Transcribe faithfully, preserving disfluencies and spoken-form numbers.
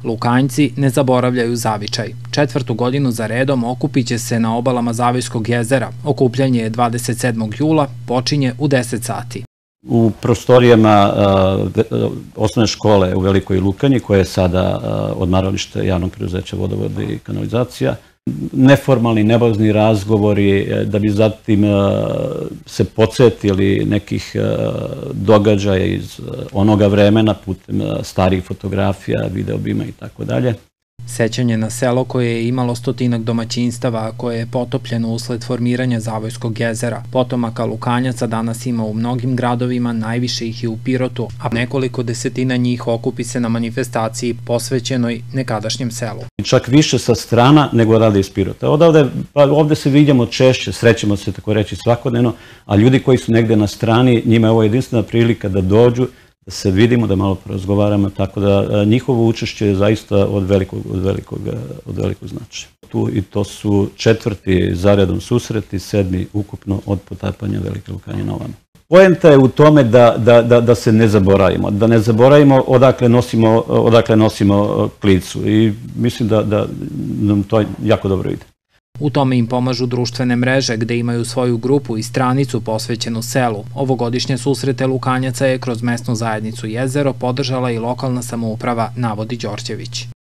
Lukanjci ne zaboravljaju zavičaj. Četvrtu godinu za redom okupiće se na obalama Zavojskog jezera. Okupljanje je dvadeset sedmog jula, počinje u deset sati. U prostorijama osnovne škole u Velikoj Lukanji, koje je sada odmaralište javnog preduzeća Vodovod i kanalizacija, neformalni, neobavezni razgovori da bi zatim se podsjetili nekih događaja iz onoga vremena putem starih fotografija, videobima i tako dalje. Sećanje na selo koje je imalo stotinak domaćinstava, a koje je potopljeno usled formiranja Zavojskog jezera. Potomaka Lukanjaca danas ima u mnogim gradovima, najviše ih je u Pirotu, a nekoliko desetina njih okupi se na manifestaciji posvećenoj nekadašnjem selu. Čak više sa strana nego rade iz Pirota. Ovde se vidimo češće, srećemo se tako reći svakodnevno, a ljudi koji su negde na strani, njima je ovo jedinstvena prilika da dođu, da se vidimo, da malo porazgovaramo, tako da njihovo učešće je zaista od velikog značaja. I to su četvrti zaredom susreti, sedmi ukupno od potapanja Velike Lukanje na ovamo. Poenta je u tome da se ne zaboravimo, da ne zaboravimo odakle nosimo klicu i mislim da nam to jako dobro ide. U tome im pomažu društvene mreže gde imaju svoju grupu i stranicu posvećenu selu. Ovogodišnje susrete Lukanjaca je kroz mesnu zajednicu Jezero podržala i lokalna samouprava, navodi Đorđević.